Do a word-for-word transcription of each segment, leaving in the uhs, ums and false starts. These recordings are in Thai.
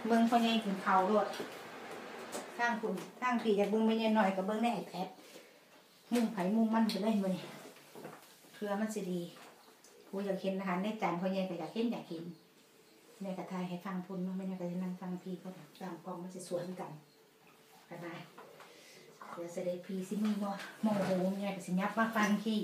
เบิ้งพ่อใหญ่ถึงเขาโลดสร้างคุณสร้างผีจากเบิ้งไม่ใหญ่หน่อยกับเบิ้งได้ไอแพดมุ่งไผ่มุ่งมันไปเลยมันเพื่อมันสิดีผู้อยากเห็นอาหารในจานพ่อใหญ่ก็อยากเห็นอยากเห็นแม่กระทายให้ฟังพุ่นไม่ใช่ก็จะนั่งฟังพี่เขาสร้างกองมันจะสวนกันกันได้เดี๋ยวเสด็จพี่สิมีบ่โมโหเนี่ยก็สิยับมาฟังพี่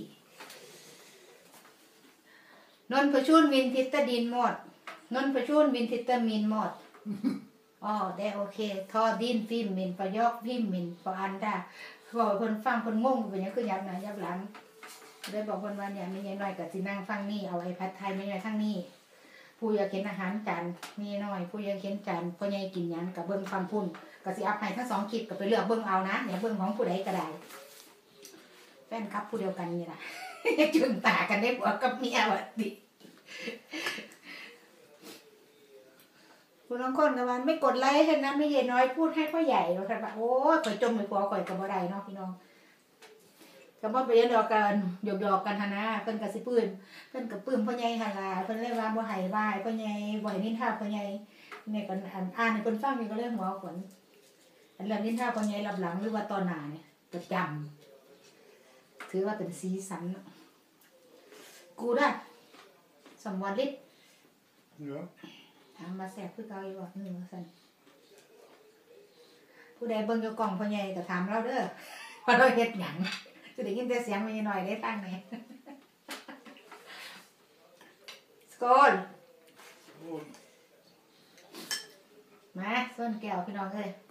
นนประชุนวินทิตดินหมดนนประชุนวินทิตมินหมดอ๋อได้โอเคทอดินฟิล์มมินประยอกพิมมินปอันดาบอกคนฟังคนงงเป็นยังคือยับหนายับหลังได้บอกคนว่าเนี่ยไม่ใช่น้อยกับสินั่งฟังนี่เอาไอ้พัดไทยไม่ใช่ทั้งนี้ผู้อยากเห็นอาหารจานมีน้อยผู้อยากเห็นจานผู้ใหญ่กินยังกับเบิ้งฟังพุ่นกับสิอัพให้ทั้งสองคลิปกับไปเลือกเบิ้งเอานะอย่าเบิ้งของผู้ใดก็ได้แฟนครับผู้เดียวกันนี่แหละจุนตากันได้ผัวกับเมียวัดดิคุณน้องคนกับวันไม่กดไลค์เห็นนะไม่เย็นน้อยพูดให้พ่อใหญ่เราค่ะโอ้ข่อยจมไปกลัวข่อยกับบ่ได้เนาะพี่น้องกับว่าไปเรียนดอกกันหยอกหยอกกันฮะนะเพิ่นกับสิปื้มเพิ่นกับปื้มพ่อใหญ่ฮาลาเพิ่นเลยว่าบ่ให้ไหว้พ่อใหญ่บ่ให้นินทาพ่อใหญ่เนี่ยกันอ่านอ่านให้เพิ่นฟังนี่ก็เลยหัวขนอันเรื่องนินทาพ่อใหญ่รับหลังหรือว่าตอนหน้าเนี่ยประจำถือว่าเป็นสีสันกูได้สมวันฤทธิ์ถามมาแสบคือเก่าอยู่บ่หนึ่งสันผู้ใดเบิ่งอยู่กล่องพ่อใหญ่ก็ถามเราเด้อว่าเราเฮ็ดหยังจะได้ยินแต่เสียงมันหน่อยได้ตั้งไหนสกอลมาส้นแก้วพี่น้องเอ้ย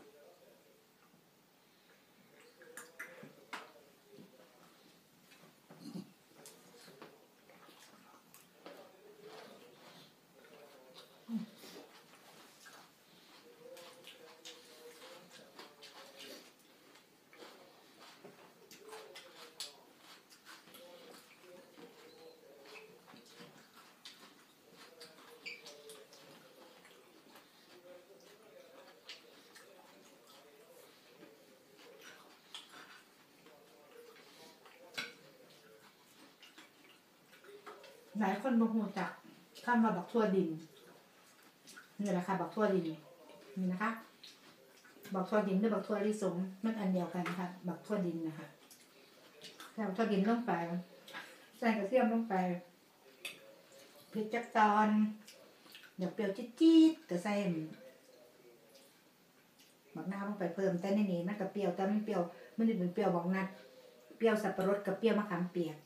หลายคนบอกหูจักคำว่าบักทั่วดินนี่แหละค่ะบักทั่วดินนี่นะคะบักทั่วดินหรือบักทั่วลิสงมันอันเดียวกันค่ะบักทั่วดินนะคะใส่บักทั่วดินลงไปใส่กระเทียมลงไปพริกจักตอนเดี๋ยวเปรี้ยวจี๊ดๆก็ใส่บักน้าลงไปเพิ่มแต่ในนี้มันกับเปรี้ยวแต่มันเปรี้ยวมันจะเป็นเปรี้ยวบักนัดเปรี้ยวสับปะรดกับเปรี้ยวมะขามเปียก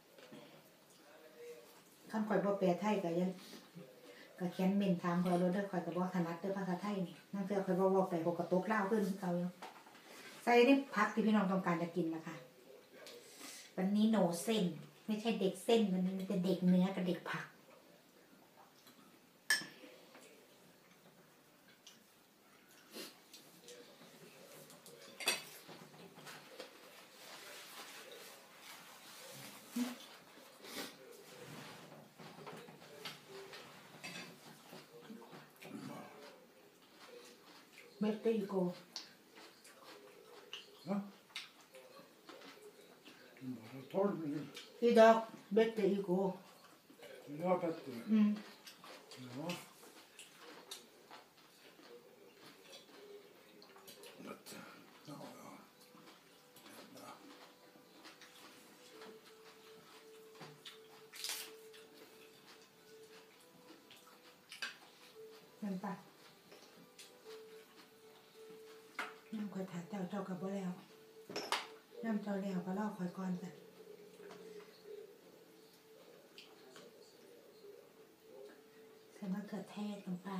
ขั้นข่อยบ่แปลไทยก็ยังก็เขียนเมนถามข่อยรถเด้อข่อยก็บ่ถนัดเด้อภาษาไทยนี่นั่นคือข่อยบ่เว้าไปบ่กระตกลาวขึ้นคือเก่าอยู่ใส่นี่ผักที่พี่น้องต้องการจะกินล่ะค่ะวันนี้โนเส้นไม่ใช่เด็กเส้นวันนี้เป็นเด็กเนื้อกับเด็กผักBete Igo. Ja. Bara tolv minuter. Idag bete Igo. Idag bättre. Mm. Ja. Bättre. Ja, ja. Ja. Vänta.น้ำคอยถาเจ้าเจ้ากับบ่แล้วน้ำเจ้าแล้วก็ลอกคอยก่อนจ้ะใส่มะเขือเทศลงไป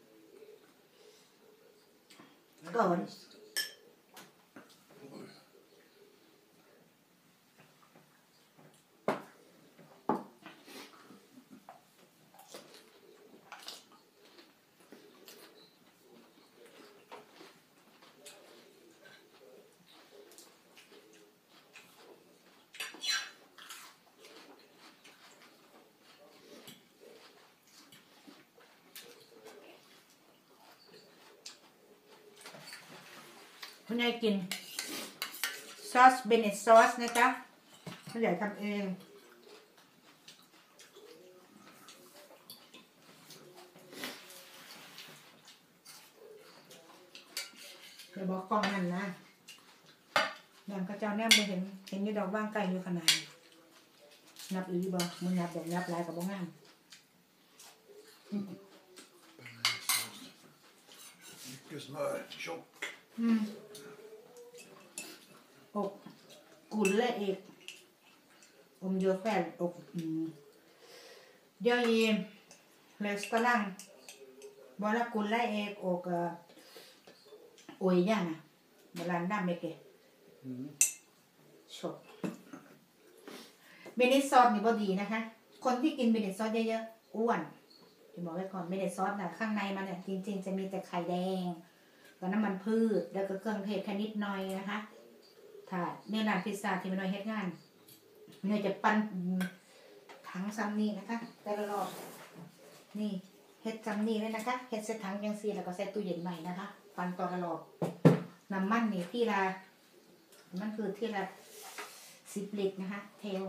ก่อนคุณยายกินซอสเบเนตซอสนะจ๊ะคุณยายทำเองอย่าบอกกล้องนั่นนะอย่างกระเจ้าแนมไปเห็นเห็นยี่ดอกว่างไก่อยู่ขนาดนับอีบ่มึงนับแบบนับลายกับบ่งาม Mycket smör, tjock. อืมอกกุลและเอกอมเยอะแฟนอกอืมเดี๋ยวยีเลสตอรังบอลกุลและเอกอกเอ่อโอ้ยย่านะโบราณดำเมกเก Mm. ชบเบเนซอสนี่บ่ดีนะคะ คนที่กินเบเนซอสเยอะๆอ้วนจะบอกไว้ก่อนเบเนซอสน่ะข้างในมันเนี่ยจริงๆจะมีแต่ไข่แดงกับน้ำมันพืชแล้วก็เครื่องเทศแค่นิดหน่อยนะคะถ้าในร้านพิซซ่าที่มันน้อยเฮ็ดงานมันจะปั้นถังซ้ำนี่นะคะแต่ละรอบนี่เฮ็ดซ้ำนี่เลยนะคะเฮ็ดใส่ถังยังซีแล้วก็ใส่ตู้เย็นใหม่นะคะปั้นต่อละรอบน้ำมันนี่ที่ละมันคือที่ละสิบลิตรนะคะเทล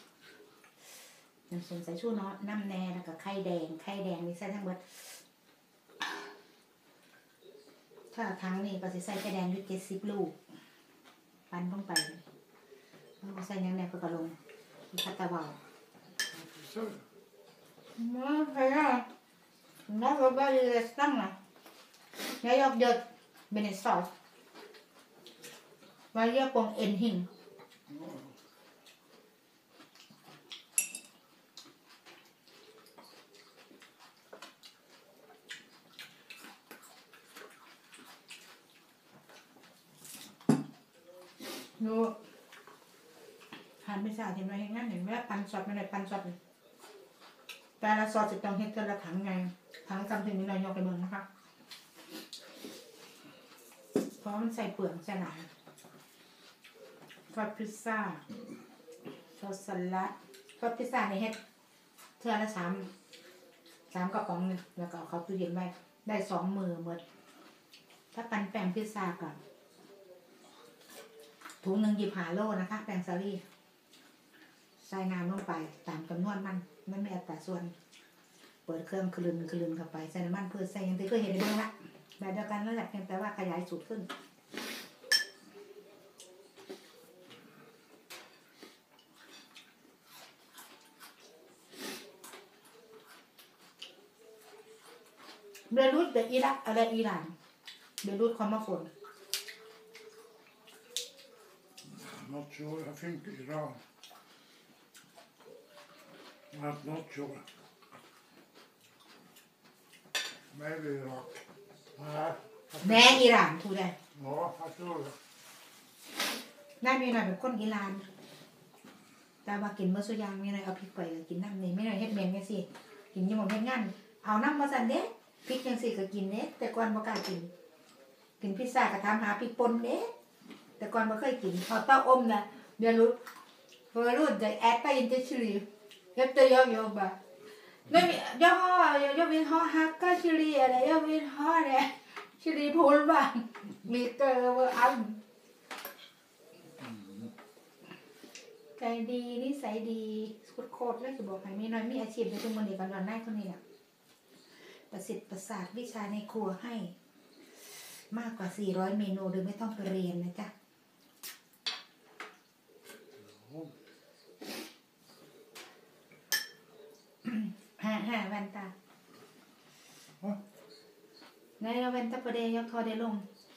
น้ำส้มสายชูเนาะน้ำแน่แล้วก็ไข่แดงไข่แดงนี่ใส่ทั้งหมดถ้าทั้งนี่ก็จะใส่ไข่แดงอยู่เจ็ดสิบลูกปั้นลงไปแล้วก็ใส่ยังแน่ก็กระลงที่คัตตาบอล Så. มาใครอ่ะน้องก็ไปเรียนตั้งนะนายกเดือดเบเนซอสมาเรียกปงเอ็นหิน Ja. ดูหันไปสาเห็นไหมเห็นงั้นเห็นไหมปันซอสไม่ได้ปันซอสเลยแต่ละซอสจะต้องเฮ็ดแต่ละถังไงถังจำถึงนี้นายกไปเมืองนะคะเพราะมันใส่เปลือกใส่หนังซอสพิซซ่าซอสสลัดซอสพิซซ่าในเฮ็ดเทื่อละสามสามกระป๋องนึงแล้วก็เอาเข้าตู้เย็นไว้ได้สองมือหมดถ้าปันแป้งพิซซ่าก่อนถุงหนึ่งหยิบหาโลนะคะแป้งสาลี่ใส่น้ำลงไปตามจำนวนมันมันไม่อัตราส่วนเปิดเครื่องคลึนคลึนเข้าไปใส่น้ำมันเพื่อใส่ยังที่เคยเห็นในเบื้องละแบบเดียวกันนั่นแหละเพียงแต่ว่าขยายสูตรขึ้นเบรูตเดอิรักอะไรอิหร่านเบรูตคอมมาฝน Not sure. I think Iran. Not not sure. Maybe Iraq. Nej. แน่อิหร่านถูกได้ Ja, jag tror det. น่ามีหน่อยเป็นคนอิหร่านแต่ว่ากินเมื่อสุยางมีหน่อยเอาพริกไปกินน้ำนี่ไม่หน่อยเฮ็ดเมนกันสิกินยี่หมองเฮ็ดงานเอาน้ำมาสั่นเด้พริกยังสิก็กินเด้แต่ก่อนบ่กล้ากินกินพิซซ่าก็ถามหาพริกป่นเด้แต่ก่อนบ่เคยกินพอเต้าอมนะเดี๋ยวรู้พอรู้จะแอดไปอินเตอร์ชิลีเฮ็ดตัวย่อๆบ่ไม่มีย่อๆย่อๆวินฮอฮักก็ชิลีอะไรย่อวินฮอเนี่ยชิลีพูนบ้างมีเตอร์ว่าอันใจดีนิสัยดีโคตรๆแล้วจะบอกให้มีน้อยมีอาชีพในทุกมื้อนี้กันดอนได้คนนี้น่ะประสิทธิ์ประสาทวิชาในครัวให้มากกว่าสี่ร้อยเมนูโดยไม่ต้องไปเรียนนะจ๊ะ Ja. ฮ่าฮ่าแว่นตา Va? ในเราแว่นตาประเดยกทอได้ลง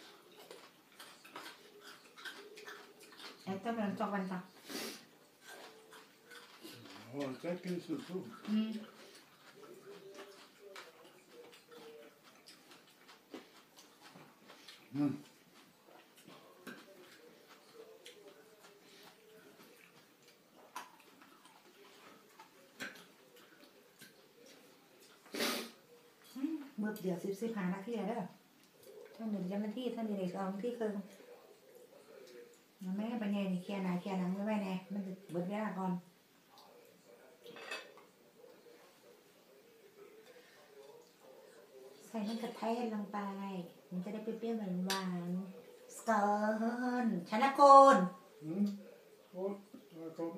ไอ้ต้องเป็นจอกแว่นตา Ja, det tänker så tro. อืม Mm. เมื่อเดี๋ยวสิบสิบหานาทีแล้วท่านหนึ่งจำนาทีท่านหนึ่งสองที่เคิงมันไม่ได้ปัญญานี่เคลียร์หนาเคลียร์หนังไม่ไหวแน่มันจะเบิดเวลาก่อนใส่มันกระเทศลงไปมันจะได้เปรี้ยวๆหวานๆสกอนชนะโกน Mm. Och där kom.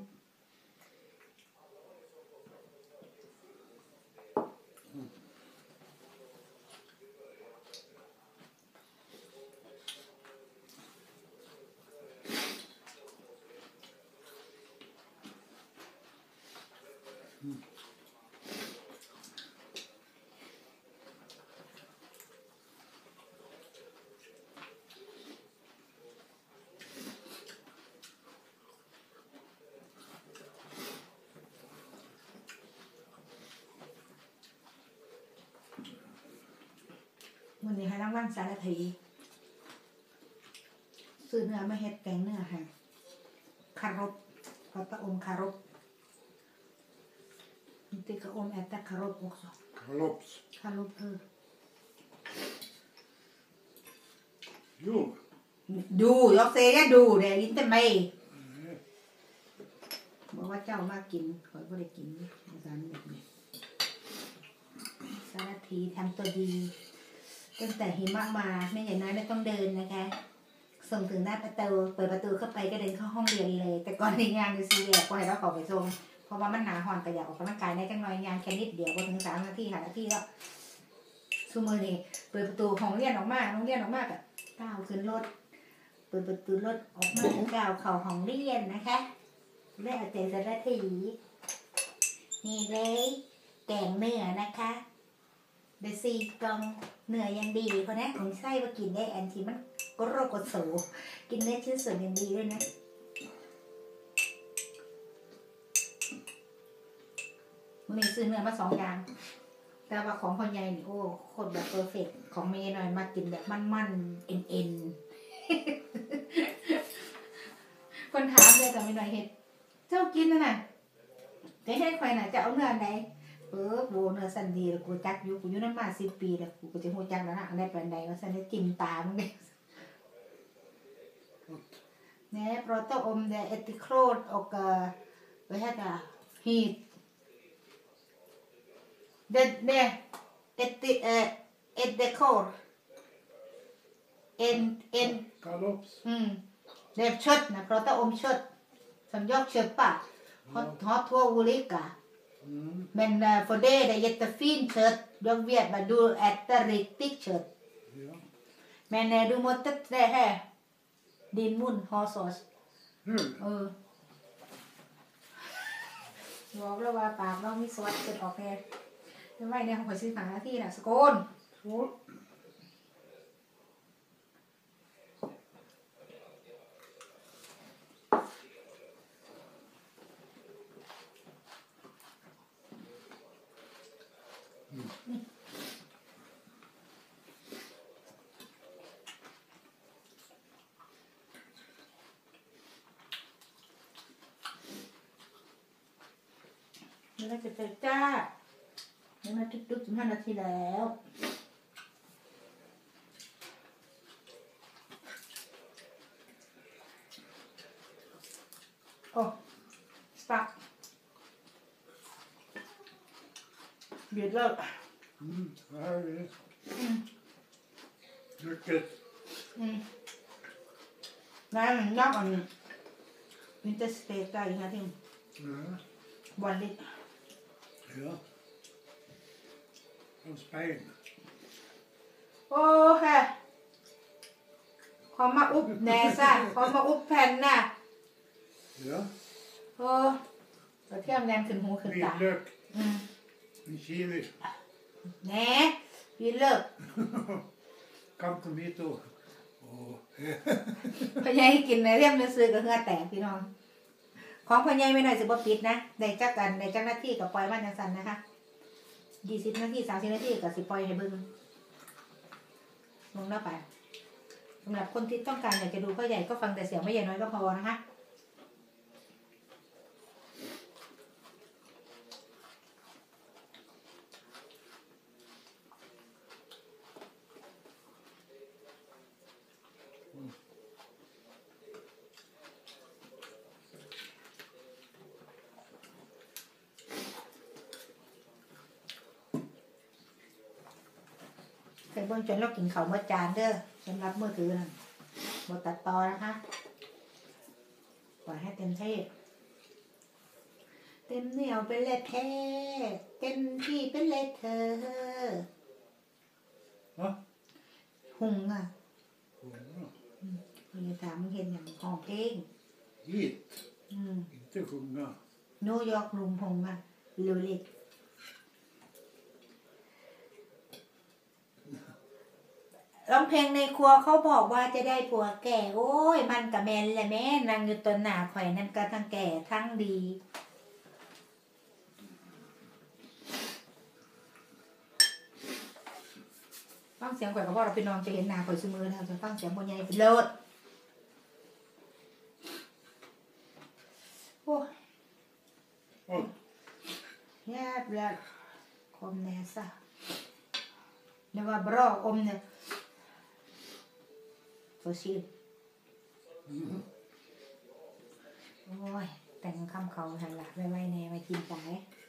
วันนี้ให้รางวัลสารถีซื้อเนื้อมาเฮ็ดแกงเนื้อให้คารบพอตะอมคารบนี่ติกะอมแอตตะคารบออกสอง Kalops. คารบเออ Jo. ดูยกเซยดูเดี๋ยวยินแต่ไม่บอกว่าเจ้ามากินขอยบ่ได้กินอาจารย์แบบนี้สารถีทำตัวดีตั้งแต่หิมะมาไม่อย่างน้อยไม่ต้องเดินนะคะ ส่งถึงหน้าประตูเปิดประตูเข้าไปก็เดินเข้าห้องเรียนเลย แต่ก่อนในงานดูซีแยกก็ให้เราขอไปส่งเพราะว่ามันหนาหอนก็อยากออกกำลังกายในจังหน่อยงานแค่นิดเดียวพอถึงสามนาทีหานาทีแล้วซูมือนี่เปิดประตูห้องเรียนออกมาห้องเรียนออกมาก็ก้าวขึ้นรถเปิดประตูรถออกมาก้าวเข้าห้องเรียนนะคะเรียกเจสระถีนี่เลยแกงเนื้อนะคะเดซี่กองเนื้อยังดีเพราะนะของไส้มากินได้อันที่มันก็โรคกโสกินเนื้อชิ้นส่วนยังดีด้วยนะมันมีซื้อเนื้อมาสองอย่างแต่ว่าของคนใหญ่นี่โอ้โคตรแบบเพอร์เฟกต์ของเมย์หน่อยมากินแบบมันๆเอ็นเอ็นคนถามเลยแต่ไม่หน่อยเห็ดเจ้ากินนะน่ะจะให้ใครน่ะจะเอาเนื้อไหนเออโบเนื้อสันดีแล้วกูจักอยู่กูอยู่นั่นมาสิบปีแล้วกูก็จะหัวจักแล้วนะได้เป็นใดว่าสันได้จิ้มตามึงเนี่ยเนี่ยโปรโตอมเดเอติโครดoch vad heter hit det det ett eh ett dekor en en Kalops. mm det är kött när pratar om kött som jag köper har har två olika Mm. men uh, för det det är jättefint kött jag vet vad du äter riktigt kött Ja. men uh, du måste det här din mun har sås Nu. เออบอกแล้วว่าปากเรามีสวัสดิ์เกิดออกแน่ไม่ไหวเนี่ยเขาขอซื้อหาที่น่ะสกล Så. Mm. นี่เราจะไปจ้านี่มาทุกๆสิบห้านาทีแล้วโอ้สปักเบียดเลิก Mm. Det här är mycket. อืมนั่นนอกอันวินเตอร์สเตย์ใกล้นะที่ Ja. บอลลิต Ja. Från Spanien. โอ้ค่ะขอมาอุบแหน่ซะขอมาอุบแผ่นน่ะ Ja. โอ้กระเทียมแดงขึ้นหูขึ้นตา Vitlök. อืม En chili. แหน่พี่เลิก Cantomito. Och พ่อใหญ่กินในเรียมในซื้อกับเฮือแตกพี่น้องของพ่อใหญ่ไม่หน่อยสิบ่ปิดนะได้จักกันได้จักหน้าที่กับปล่อยมันจังซั่นนะคะยี่สิบนาทีสามสิบนาทีกับสิปล่อยให้เบิ่งลงหน้าไปสำหรับคนที่ต้องการอยากจะดูพ่อใหญ่ก็ฟังแต่เสียงไม่ใหญ่น้อยก็พอนะคะ เคยเบิ่งจนเรากินข้าวมื้อจานเด้อสำหรับมื้อถือนั่นบ่ตัดต่อนะคะปล่อยให้เต็มที่เต็มเหนียวเป็นเลยแท้เต็มที่เป็นเลยเธอ Va? หุงอ่ะ Sjunga. เลยถามมึงเห็นอย่างของเพลง Hit. อืม Inte sjunga. นิวยอร์กลุงพงอ่ะลูลิกร้องเพลงในครัวเขาบอกว่าจะได้ผัวแก่โอ้ยมันกับแมนแหละแม่นางอยู่ต้นหน้าข่อยนั่นก็ทั้งแก่ทั้งดีฟังเสียงสียงข่อยกับพ่อเราไปนอนจะเห็นหน้าข่อยเสมอแล้วจะฟังเสียงพ่อใหญ่เป็นเลิศโอ้ยาบแล้วคมแน่ซะเดี๋ยวว่าบรออมเนี่ยโซชีโอ้ยแต่งคำเขาหันหลังไว้ไว้แน่ไว้กินไป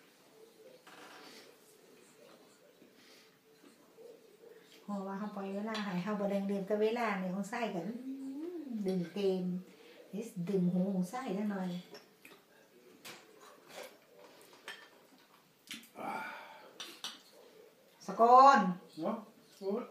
เพราะว่าเขาปล่อยเวลาหายเขาบดงเดือนกับเวลาเนี่ยของไส้กันดึงเกมนี่ดึงหูของไส้นิดหน่อยสกอน Ja, gut.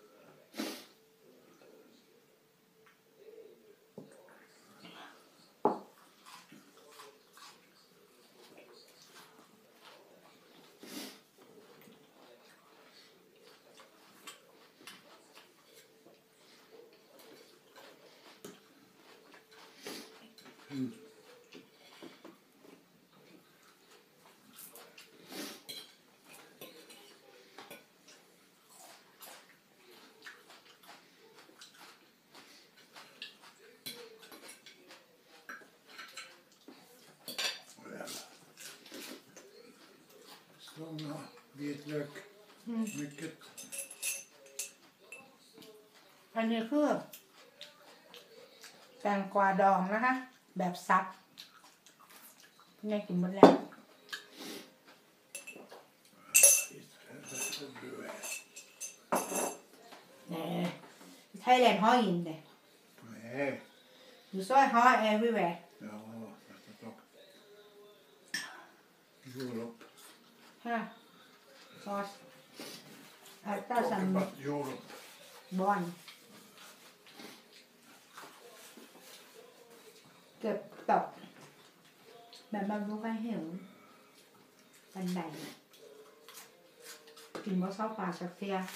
Hm. Såna vitlök, mycket. อันนี้คือแตงกวาดองนะคะแบบซับนี่กินหมดแล้วเนี่ยไทยแลนด์ฮออินเด้ Nej. You saw hot everywhere Ja, detta dock. Europe. ฮะซอสอัลตราซัม Talking about Europe. บอนเก็บตกแบบมันไม่ค่อยหิวปันใดกินบ่ชอบปลาสักเทีย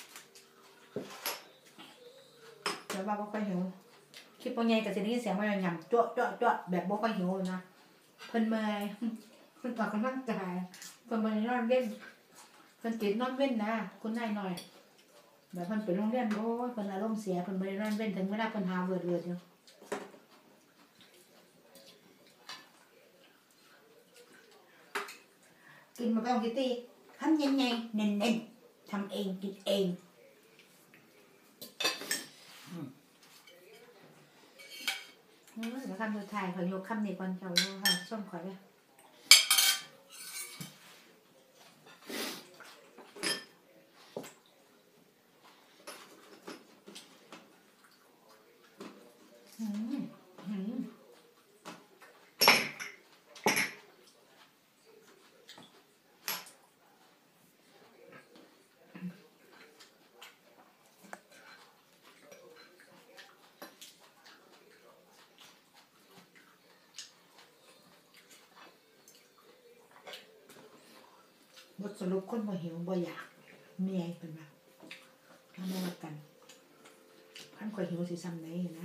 แล้วว่าบ่ค่อยหิวคลิปบางไงก็จะได้ยินเสียงมันหยำๆจ๊วะจ๊วะจ๊วะแบบบ่ค่อยหิวเลยนะเพิ่นเมื่อยเพิ่นออกกำลังกายเพิ่นบ่ได้นอนเว้นเพิ่นติดนอนเว้นนะคุณนายหน่อยแบบเพิ่นไปโรงเรียนโอ้ยเพิ่นอารมณ์เสียเพิ่นบ่ได้นอนเว้นถึงเวลาเพิ่นหาเวิร์ดเวิร์ดอยู่กินมาต้องกินตีทำยังไงเน้นๆทำเองกินเองเออแล้วคำสุดท้ายเขายกคำนี้ก่อนเจ้าแล้วค่ะส้มขอยเลยอืมอืมบทสรุปคนบ่หิวบ่อยากเมียเป็นแบบทำมากันพันข่อยหิวสิซ้ำไหนนะ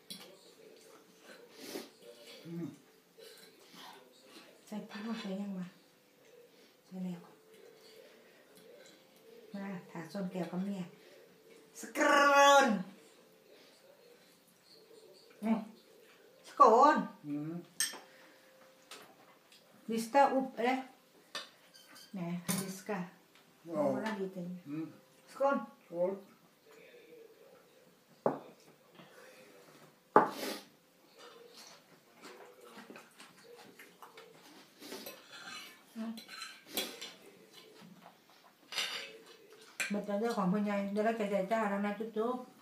Mm. ใส่พริกลงไปยังวะใส่แล้วมาถาส้มแก้วกับเมียสกรนอืมสกอน Mm. ลิสตาอุบอะไรเนี่ยฮันดิสกาโอ้ละดีเต็ม Mm. สกอน Skål. หมดแล้วเรื่องของพ่อใหญ่เดี๋ยวเราจะใจจ้าแล้วนะจุ๊บ